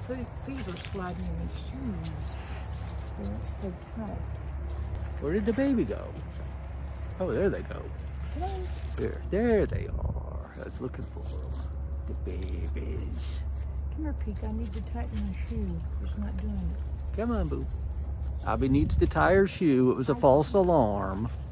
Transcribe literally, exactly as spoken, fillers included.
feet, feet are sliding in his shoes. They're so tight. Where did the baby go? Oh, there they go. Come on. There, there they are. I was looking for them. The babies. Come here, Peek. I need to tighten my shoe. It's not doing it. Come on, boo. Abby needs to tie her shoe. It was a false alarm.